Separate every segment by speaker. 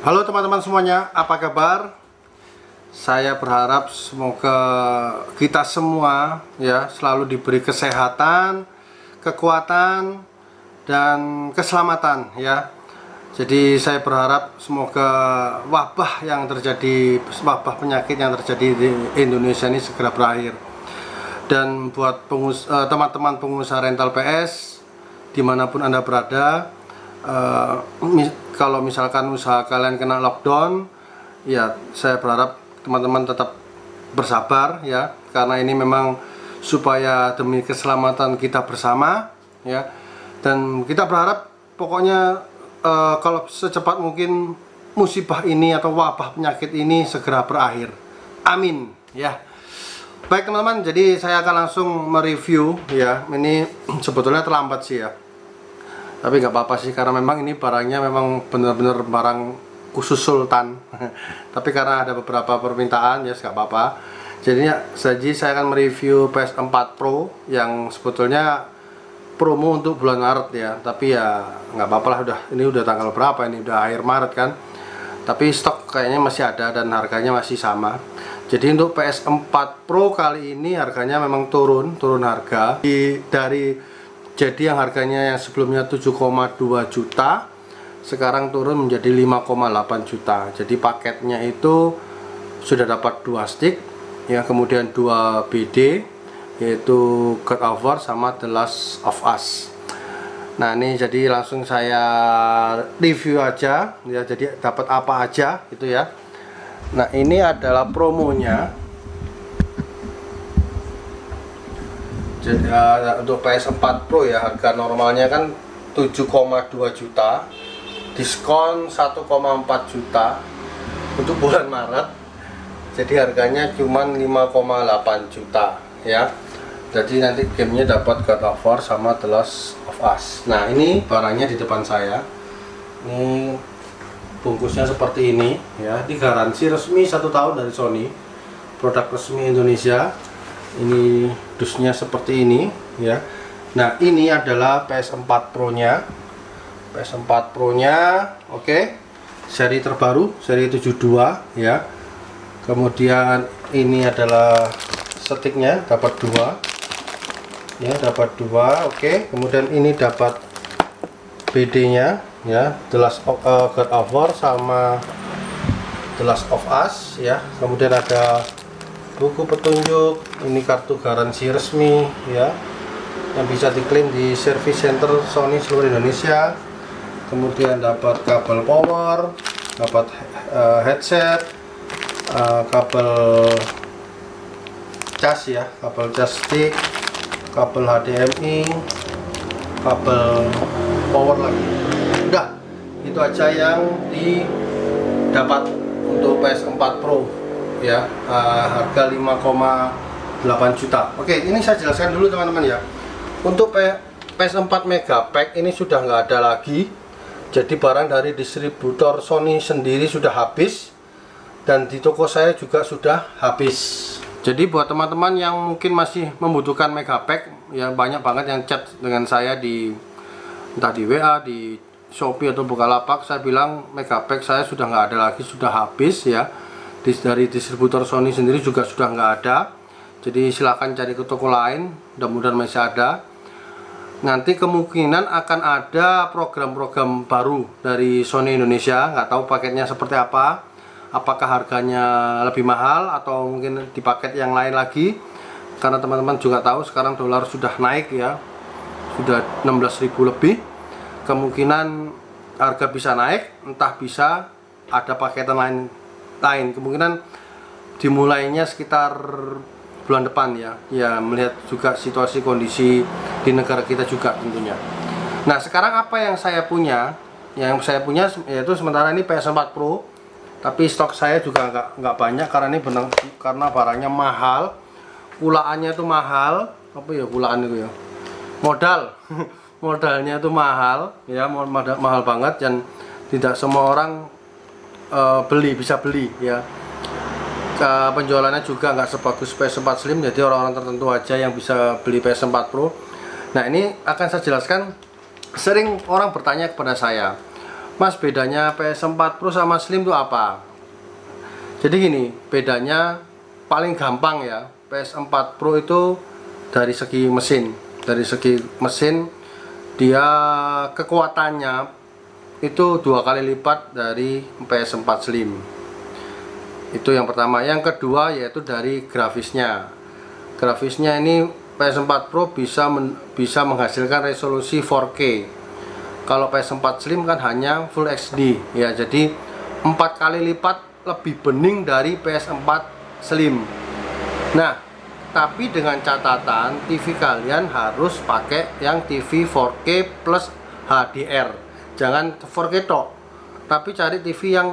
Speaker 1: Halo teman-teman semuanya, apa kabar? Saya berharap semoga kita semua ya selalu diberi kesehatan, kekuatan, dan keselamatan ya. Jadi saya berharap semoga wabah penyakit yang terjadi di Indonesia ini segera berakhir. Dan buat teman-teman pengusaha rental PS dimanapun Anda berada, kalau misalkan usaha kalian kena lockdown, ya saya berharap teman-teman tetap bersabar ya, karena ini memang supaya demi keselamatan kita bersama ya. Dan kita berharap pokoknya kalau secepat mungkin musibah ini atau wabah penyakit ini segera berakhir, amin ya. Baik teman-teman, jadi saya akan langsung mereview ya. Ini sebetulnya terlambat sih ya, tapi nggak apa-apa sih, karena memang ini barangnya memang benar-benar barang khusus sultan. Tapi karena ada beberapa permintaan ya nggak apa-apa. Jadi saya akan mereview PS4 Pro yang sebetulnya promo untuk bulan Maret ya. Tapi ya nggak apa-apa lah, ini udah tanggal berapa, ini udah akhir Maret kan. Tapi stok kayaknya masih ada dan harganya masih sama. Jadi untuk PS4 Pro kali ini harganya memang turun harga jadi yang harganya yang sebelumnya 7,2 juta sekarang turun menjadi 5,8 juta. Jadi paketnya itu sudah dapat 2 stick ya, kemudian 2 BD yaitu God of War sama The Last of Us. Nah ini jadi langsung saya review aja ya, jadi dapat apa aja gitu ya. Nah ini adalah promonya. Jadi untuk PS4 Pro ya, harga normalnya kan 7,2 juta, diskon 1,4 juta untuk bulan Maret. Jadi harganya cuma 5,8 juta ya. Jadi nanti gamenya dapat God of War sama The Last of Us. Nah ini barangnya di depan saya. Ini bungkusnya seperti ini ya. Ini garansi resmi 1 tahun dari Sony, produk resmi Indonesia. Ini dusnya seperti ini ya. Nah ini adalah PS4 Pro nya. PS4 Pro nya oke, seri terbaru, seri 72 ya. Kemudian ini adalah sticknya, dapat 2 ya, dapat 2 oke. Kemudian ini dapat BD nya ya, The Last of God of War sama The Last of Us ya. Kemudian ada buku petunjuk, ini kartu garansi resmi ya, yang bisa diklaim di service center Sony seluruh Indonesia. Kemudian dapat kabel power, dapat headset, kabel cas ya, kabel cas stick, kabel HDMI, kabel power lagi. Udah, itu aja yang didapat untuk PS4 Pro ya, harga 5,8 juta. Oke, ini saya jelaskan dulu teman-teman ya. Untuk PS4 Megapack ini sudah nggak ada lagi. Jadi barang dari distributor Sony sendiri sudah habis, dan di toko saya juga sudah habis. Jadi buat teman-teman yang mungkin masih membutuhkan Megapack ya, banyak banget yang chat dengan saya entah di WA, di Shopee atau Bukalapak. Saya bilang Megapack saya sudah nggak ada lagi, sudah habis ya. Dari distributor Sony sendiri juga sudah nggak ada. Jadi silahkan cari ke toko lain, mudah-mudahan masih ada. Nanti kemungkinan akan ada program-program baru dari Sony Indonesia, nggak tahu paketnya seperti apa, apakah harganya lebih mahal atau mungkin di paket yang lain lagi. Karena teman-teman juga tahu sekarang dolar sudah naik ya, sudah 16.000 lebih. Kemungkinan harga bisa naik, entah bisa ada paketan lain. Kemungkinan dimulainya sekitar bulan depan ya, melihat juga situasi kondisi di negara kita juga tentunya. Nah sekarang apa yang saya punya yaitu sementara ini PS4 Pro, tapi stok saya juga nggak banyak karena ini karena barangnya mahal, pulaannya itu mahal. Apa ya pulaan itu ya, modalnya itu mahal ya, mahal banget, dan tidak semua orang bisa beli ya. Penjualannya juga nggak sebagus PS4 Slim, jadi orang-orang tertentu aja yang bisa beli PS4 Pro. Nah ini akan saya jelaskan. Sering orang bertanya kepada saya, Mas, bedanya PS4 Pro sama Slim itu apa? Jadi gini, bedanya paling gampang ya. PS4 Pro itu dari segi mesin. Dari segi mesin dia kekuatannya itu 2 kali lipat dari PS4 Slim. Itu yang pertama. Yang kedua yaitu dari grafisnya. Grafisnya ini PS4 Pro bisa menghasilkan resolusi 4K. Kalau PS4 Slim kan hanya Full HD ya, jadi 4 kali lipat lebih bening dari PS4 Slim. Nah, tapi dengan catatan TV kalian harus pakai yang TV 4K plus HDR. Jangan 4K tok, tapi cari TV yang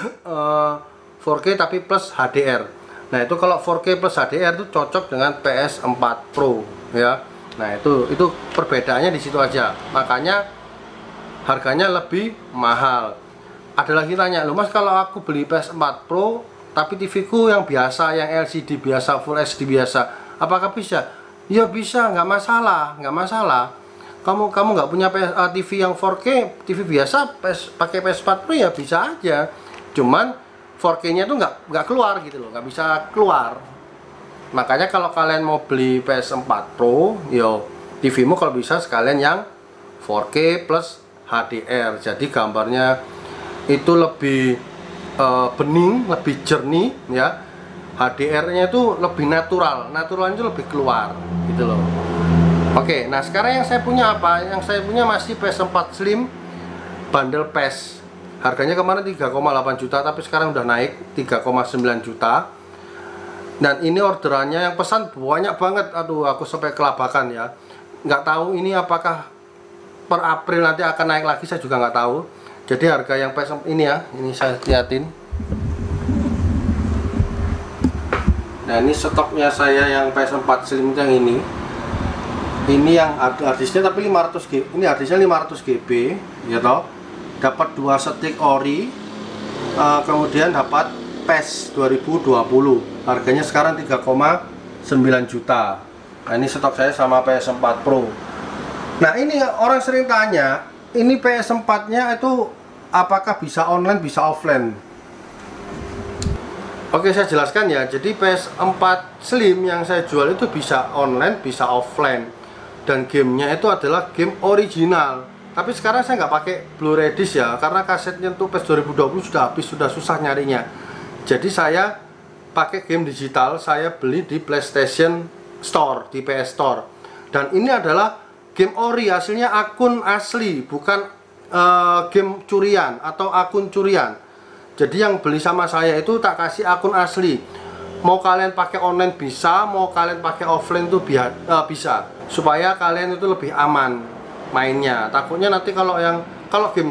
Speaker 1: 4K tapi plus HDR. Nah, itu kalau 4K plus HDR itu cocok dengan PS4 Pro ya. Nah, itu perbedaannya di situ aja. Makanya harganya lebih mahal. Ada lagi tanya, "Loh Mas, kalau aku beli PS4 Pro tapi TV ku yang biasa, yang LCD biasa, Full HD biasa, apakah bisa?" Ya bisa, nggak masalah, nggak masalah. Kamu nggak punya TV yang 4K, TV biasa, pakai PS4 Pro ya bisa aja. Cuman 4K-nya tuh nggak keluar gitu loh, nggak bisa keluar. Makanya kalau kalian mau beli PS4 Pro, yo TV-mu kalau bisa sekalian yang 4K plus HDR. Jadi gambarnya itu lebih bening, lebih jernih ya. HDR-nya itu lebih natural, naturalnya itu lebih keluar gitu loh. Oke, nah sekarang yang saya punya apa? Yang saya punya masih PS4 Slim bundle PES. Harganya kemarin 3,8 juta, tapi sekarang udah naik 3,9 juta. Dan ini orderannya yang pesan banyak banget. Aduh, aku sampai kelabakan ya. Nggak tahu ini apakah per April nanti akan naik lagi, saya juga nggak tahu. Jadi harga yang PS ini ya, ini saya liatin. Nah, ini stoknya saya yang PS4 Slim yang ini. Ini yang harddisknya tapi 500 GB. Ini harddisknya 500 GB, ya toh. Dapat 2 stick ori, kemudian dapat PES 2020. Harganya sekarang 3,9 juta. Nah, ini stok saya sama PS4 Pro. Nah, ini orang sering tanya, ini PS4-nya itu apakah bisa online, bisa offline? Oke, saya jelaskan ya. Jadi PS4 Slim yang saya jual itu bisa online, bisa offline. Dan gamenya itu adalah game original. Tapi sekarang saya nggak pakai Blu-ray disc ya, karena kasetnya untuk PS 2020 sudah habis, sudah susah nyarinya. Jadi saya pakai game digital, saya beli di PlayStation Store, di PS Store. Dan ini adalah game ori, hasilnya akun asli, bukan game curian atau akun curian. Jadi yang beli sama saya itu tak kasih akun asli. Mau kalian pakai online bisa, mau kalian pakai offline tuh bisa, supaya kalian itu lebih aman mainnya. Takutnya nanti kalau game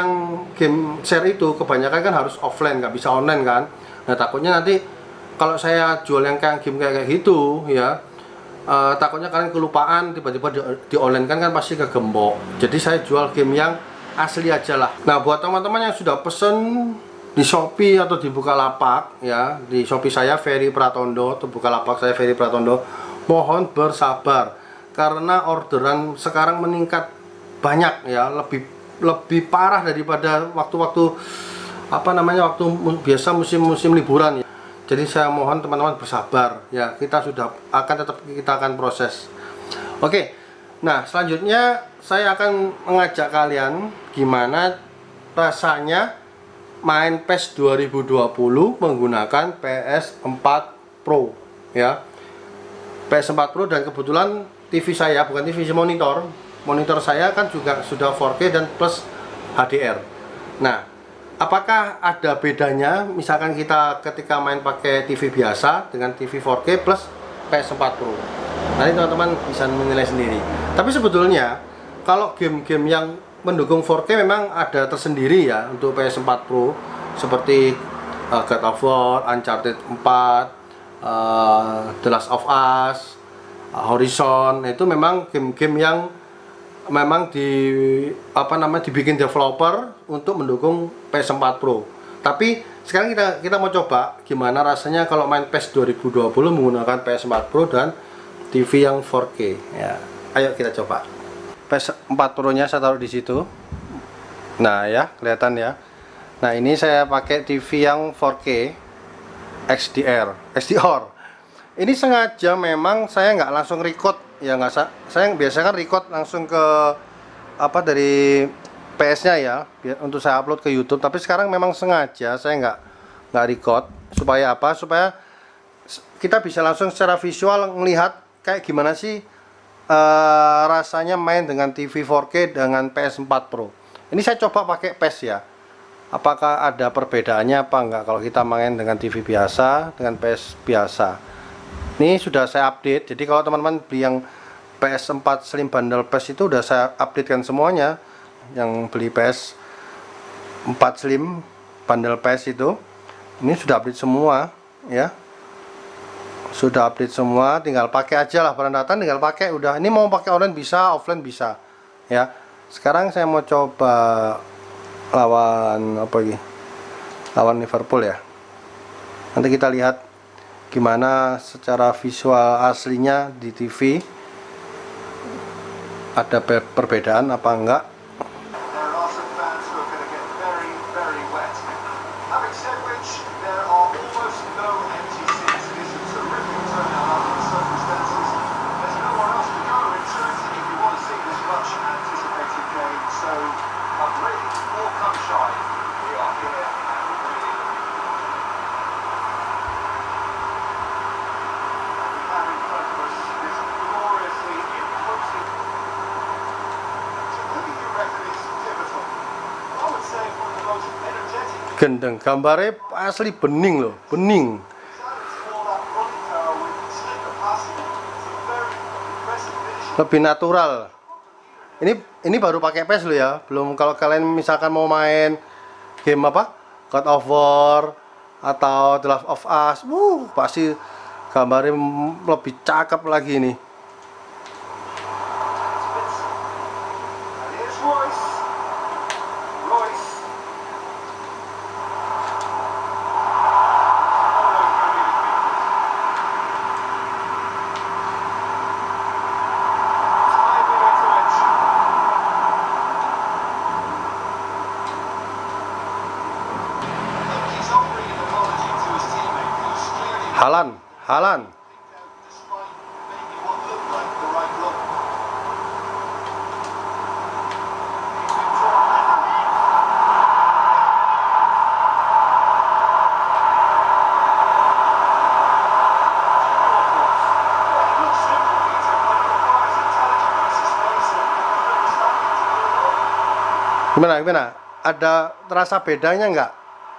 Speaker 1: share itu kebanyakan kan harus offline, nggak bisa online kan. Nah, takutnya nanti kalau saya jual yang game kayak gitu ya, takutnya kalian kelupaan, tiba-tiba di online kan pasti kegembok. Jadi saya jual game yang asli aja lah. Nah, buat teman-teman yang sudah pesen di Shopee atau di Bukalapak ya, di Shopee saya Ferry Pratondo, atau Bukalapak saya Ferry Pratondo, mohon bersabar karena orderan sekarang meningkat banyak ya, lebih parah daripada waktu-waktu waktu biasa musim liburan ya. Jadi saya mohon teman-teman bersabar ya, kita akan proses. Oke. Nah, selanjutnya saya akan mengajak kalian gimana rasanya main PES 2020 menggunakan PS4 Pro ya. PS4 Pro, dan kebetulan TV saya bukan TV monitor saya kan juga sudah 4K dan plus HDR. Nah, apakah ada bedanya misalkan kita ketika main pakai TV biasa dengan TV 4K plus PS4 Pro? Nanti teman-teman bisa menilai sendiri. Tapi sebetulnya kalau game-game yang mendukung 4K memang ada tersendiri ya untuk PS4 Pro, seperti God of War, Uncharted 4, The Last of Us, Horizon. Itu memang game-game yang memang dibikin developer untuk mendukung PS4 Pro. Tapi sekarang kita mau coba gimana rasanya kalau main PES 2020 menggunakan PS4 Pro dan TV yang 4K ya. Ayo kita coba. PS4 Pro nya saya taruh di situ. Nah ya, kelihatan ya. Nah ini saya pakai TV yang 4K XDR. Ini sengaja memang saya nggak langsung record ya, nggak saya biasanya kan record langsung ke apa dari PS-nya ya, untuk saya upload ke YouTube. Tapi sekarang memang sengaja saya nggak record supaya apa? Supaya kita bisa langsung secara visual melihat kayak gimana sih rasanya main dengan TV 4K dengan PS4 Pro. Ini saya coba pakai PS ya. Apakah ada perbedaannya apa enggak kalau kita main dengan TV biasa dengan PS biasa. Ini sudah saya update. Jadi kalau teman-teman beli yang PS4 Slim bundle PS itu udah saya update kan semuanya. Yang beli PS4 Slim bundle PS itu, ini sudah update semua ya. Sudah update semua, tinggal pakai aja lah, barang datang tinggal pakai udah. Ini mau pakai online bisa, offline bisa ya. Sekarang saya mau coba lawan apa ini? Lawan Liverpool ya. Nanti kita lihat gimana secara visual aslinya di TV. Ada perbedaan apa enggak? Gendeng, gambarnya asli bening loh, bening. Lebih natural. Ini baru pakai PS loh ya, belum. Kalau kalian misalkan mau main game apa, God of War atau The Last of Us, pasti gambarnya lebih cakep lagi nih. Haaland. Gimana? Ada terasa bedanya nggak?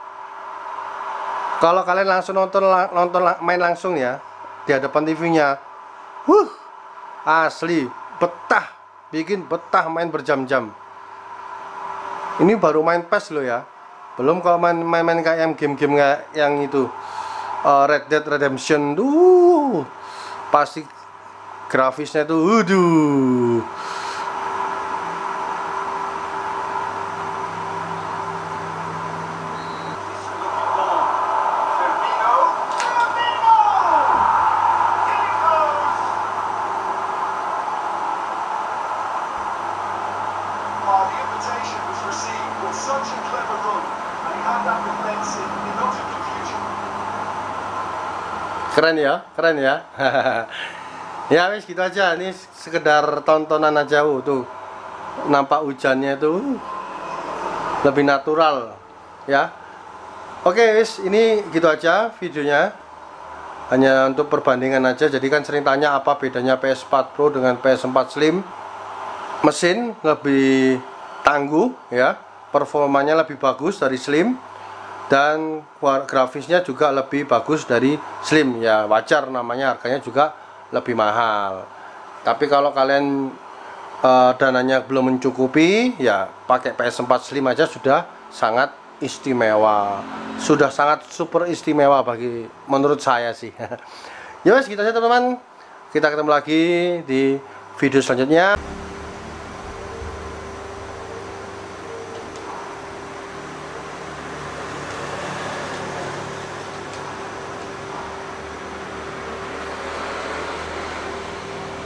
Speaker 1: Kalau kalian langsung nonton main langsung ya di hadapan TV-nya, asli betah, bikin betah main berjam-jam. Ini baru main PES loh ya, belum kalau main kayak game-game kayak yang itu Red Dead Redemption, pasti grafisnya tuh, keren ya. Ya wis gitu aja, ini sekedar tontonan aja. Tuh nampak hujannya tuh lebih natural ya. Oke wis, ini gitu aja videonya, hanya untuk perbandingan aja. Jadi kan sering tanya apa bedanya PS4 Pro dengan PS4 Slim. Mesin lebih tangguh ya, performanya lebih bagus dari Slim, dan grafisnya juga lebih bagus dari Slim ya. Wajar, namanya harganya juga lebih mahal. Tapi kalau kalian dananya belum mencukupi ya, pakai PS4 Slim aja sudah sangat istimewa, sudah sangat super istimewa menurut saya sih. Ya wes gitu aja teman-teman, kita ketemu lagi di video selanjutnya.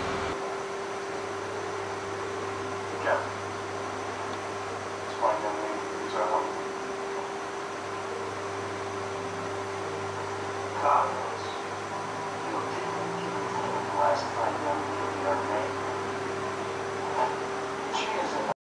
Speaker 2: It's fine,
Speaker 1: K